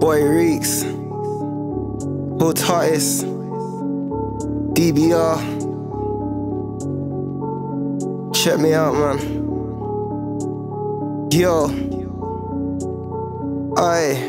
Boy Reeks, Hood Artist, DBR. Check me out, man. Yo, aye.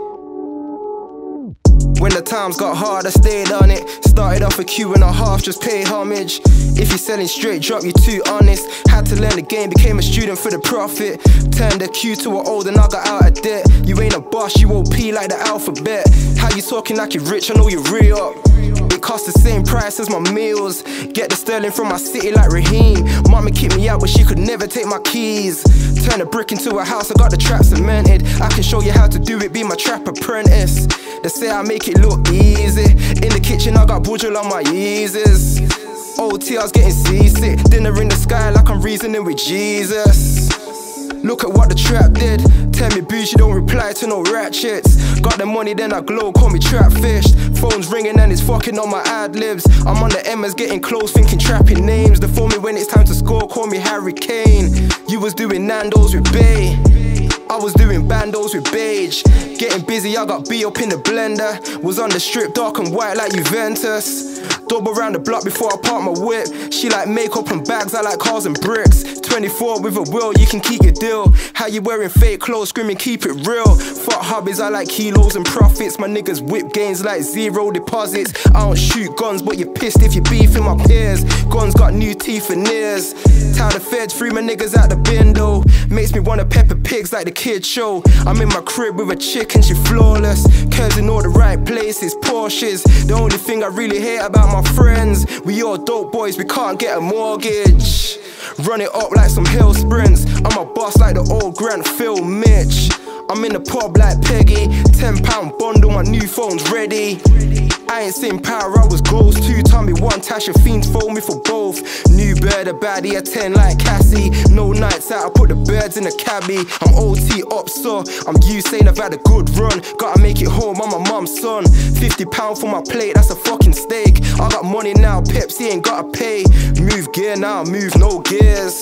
When the times got hard, I stayed on it. Started off a Q&A, just pay homage. If you're selling straight drop, you're too honest. Had to learn the game, became a student for the profit. Turned the Q to an old and I got out of debt. You ain't a boss, you OP like the alphabet. How you talking like you're rich, I know you're real. It costs the same price as my meals. Get the sterling from my city like Raheem. Mama kicked me out but she could never take my keys. Turn a brick into a house, I got the trap cemented. I can show you how to do it, be my trap apprentice. They say I make it look easy. In the kitchen I got Bujal on my Yeezys. OT I was getting seasick. Dinner in the sky like I'm reasoning with Jesus. Look at what the trap did. Tell me booze, you don't reply to no ratchets. Got the money then I glow, call me trap fish. Phone's ringing and it's fucking on my ad-libs. I'm on the Emmas getting close, thinking trapping names. They phone me when it's time to score, call me Harry Kane. You was doing Nando's with Bay, I was doing bandos with Beige. Getting busy, I got B up in the blender. Was on the strip, dark and white like Juventus. Double round the block before I park my whip. She like makeup and bags, I like cars and bricks. 24 with a will, you can keep your deal. How you wearing fake clothes, screaming keep it real. Fuck hobbies, I like kilos and profits. My niggas whip gains like zero deposits. I don't shoot guns, but you're pissed if you beefing my peers. Guns got new teeth and ears. Tell the feds, free my niggas out the bin though. Makes me wanna pepper pigs like the kid show. I'm in my crib with a chick and she flawless. Curves in all the right places, Porsches. The only thing I really hate about my friends, we all dope boys, we can't get a mortgage. Run it up like some hill sprints. I'm a boss like the old Grant Phil Mitch. I'm in the pub like Peggy. £10 bundle, my new phone's ready. I ain't seen power, I was goals too. Tommy one, Tasha fiends phone me for both. New bird, a baddie, a 10 like Cassie. No nights out, I put the birds in a cabbie. I'm OT up, so I'm Usain, I've had a good run. Gotta make it home, I'm my mum's son. £50 for my plate, that's a fucking steak. I got money now, Pepsi ain't gotta pay. Move gear now, move no gears.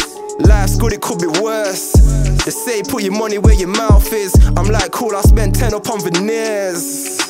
Life's good, it could be worse. They say put your money where your mouth is. I'm like cool, I spent 10 up on veneers.